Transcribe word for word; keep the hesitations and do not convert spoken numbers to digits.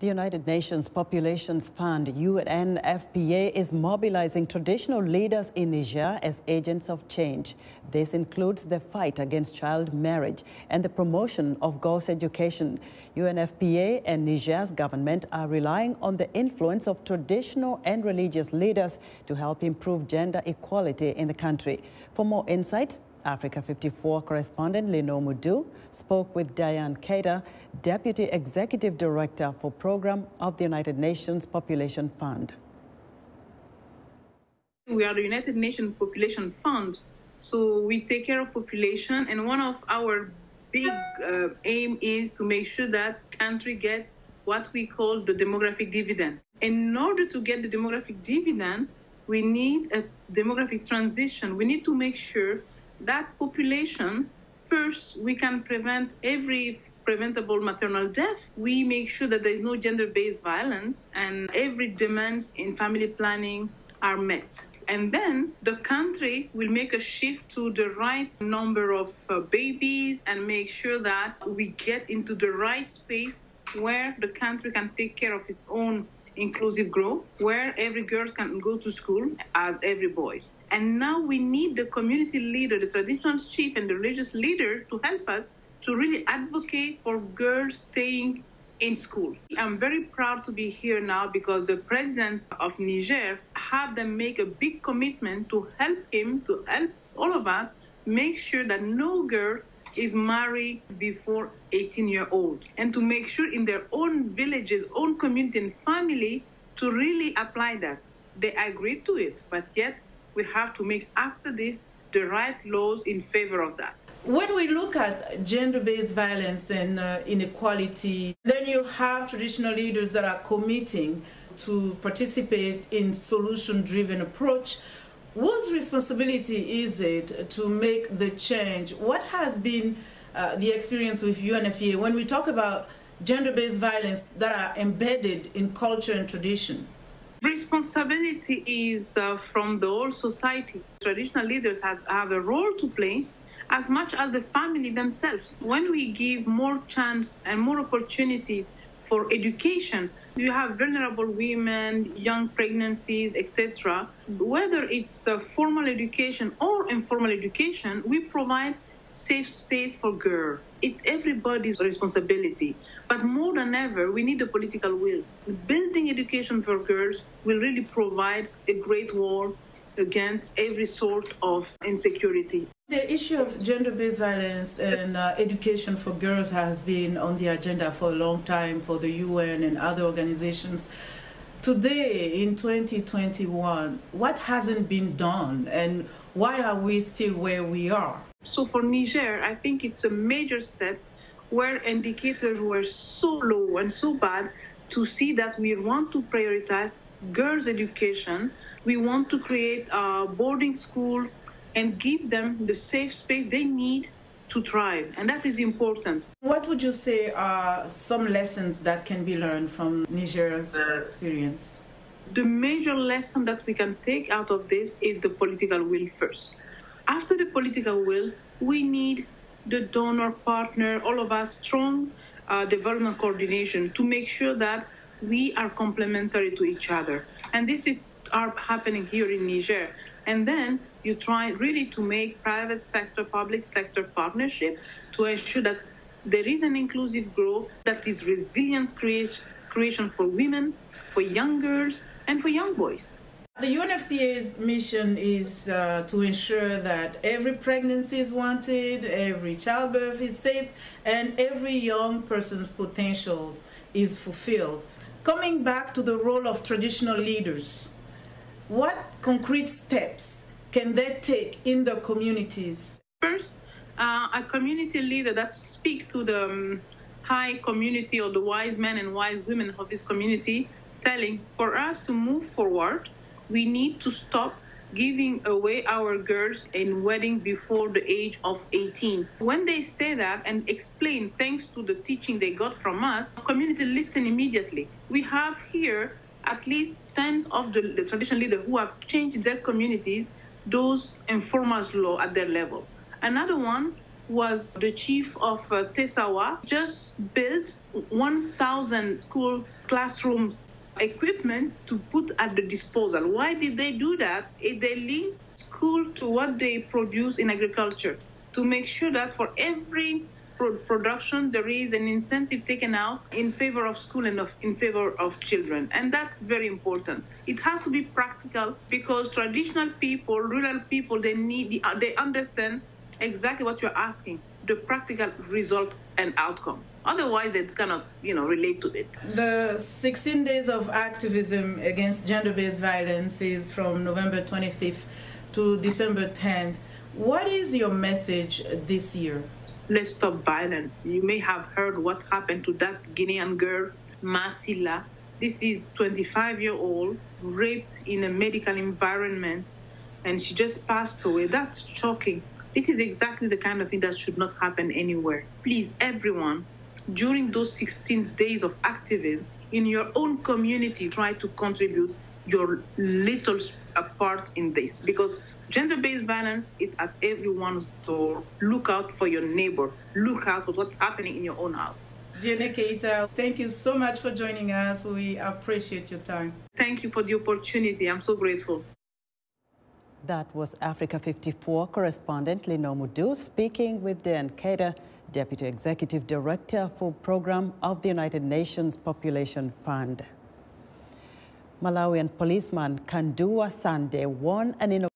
The United Nations Population Fund, U N F P A, is mobilizing traditional leaders in Niger as agents of change. This includes the fight against child marriage and the promotion of girls' education. U N F P A and Niger's government are relying on the influence of traditional and religious leaders to help improve gender equality in the country. For more insight, Africa fifty-four correspondent Lino Mudu spoke with Diane Keita, Deputy Executive Director for Program of the United Nations Population Fund. We are the United Nations Population Fund, so we take care of population, and one of our big uh, aim is to make sure that country get what we call the demographic dividend. In order to get the demographic dividend, we need a demographic transition. We need to make sure that population, first, we can prevent every preventable maternal death. We make sure that there is no gender-based violence and every demands in family planning are met. And then the country will make a shift to the right number of uh, babies and make sure that we get into the right space where the country can take care of its own inclusive growth, where every girl can go to school as every boy. And now we need the community leader, the traditional chief and the religious leader to help us to really advocate for girls staying in school. I'm very proud to be here now because the president of Niger had them make a big commitment to help him, to help all of us, make sure that no girl is married before eighteen years old, and to make sure in their own villages, own community and family to really apply that. They agreed to it, but yet we have to make after this the right laws in favor of that. When we look at gender-based violence and uh, inequality, then you have traditional leaders that are committing to participate in solution-driven approach. Whose responsibility is it to make the change? What has been uh, the experience with U N F P A when we talk about gender-based violence that are embedded in culture and tradition? Responsibility is uh, from the whole society. Traditional leaders have, have a role to play as much as the family themselves. When we give more chance and more opportunities for education, you have vulnerable women, young pregnancies, et cetera. Whether it's uh, formal education or informal education, we provide safe space for girls. It's everybody's responsibility. But more than ever, we need the political will. Building education for girls will really provide a great wall against every sort of insecurity. The issue of gender-based violence and uh, education for girls has been on the agenda for a long time for the U N and other organizations. Today, in twenty twenty-one, what hasn't been done and why are we still where we are? So for Niger, I think it's a major step where indicators were so low and so bad to see that we want to prioritize girls' education. We want to create a boarding school and give them the safe space they need to thrive, and that is important. What would you say are some lessons that can be learned from Niger's experience? The major lesson that we can take out of this is the political will first. After the political will, we need the donor partner, all of us, strong uh, development coordination to make sure that we are complementary to each other. And this is are happening here in Niger. And then you try really to make private sector, public sector partnership to ensure that there is an inclusive growth that is resilience create, creation for women, for young girls, and for young boys. The U N F P A's mission is uh, to ensure that every pregnancy is wanted, every childbirth is safe, and every young person's potential is fulfilled. Coming back to the role of traditional leaders, what concrete steps can they take in their communities? First, uh, a community leader that speaks to the um, high community or the wise men and wise women of this community, telling for us to move forward, we need to stop giving away our girls in wedding before the age of eighteen. When they say that and explain thanks to the teaching they got from us, the community listen immediately. We have here at least tens of the, the traditional leaders who have changed their communities, those informal law at their level. Another one was the chief of uh, Tessawa, just built one thousand school classrooms equipment to put at the disposal. Why did they do that? If they link school to what they produce in agriculture, to make sure that for every production, there is an incentive taken out in favor of school and of, in favor of children. And that's very important. It has to be practical because traditional people, rural people, they need, they understand exactly what you're asking, the practical result and outcome. Otherwise, they cannot, you know, relate to it. The sixteen days of activism against gender-based violence is from November twenty-fifth to December tenth. What is your message this year? Let's stop violence. You may have heard what happened to that Guinean girl, Masila. This is twenty-five-year-old, raped in a medical environment, and she just passed away. That's shocking. This is exactly the kind of thing that should not happen anywhere. Please, everyone, during those sixteen days of activism, in your own community, try to contribute your little part in this. Because gender-based violence, it has everyone's door. Look out for your neighbor. Look out for what's happening in your own house. Diéné Keita, thank you so much for joining us. We appreciate your time. Thank you for the opportunity. I'm so grateful. That was Africa fifty-four correspondent Lino Mudu speaking with Diéné Keita, Deputy Executive Director for Program of the United Nations Population Fund. Malawian policeman Kandua Sande won an innovation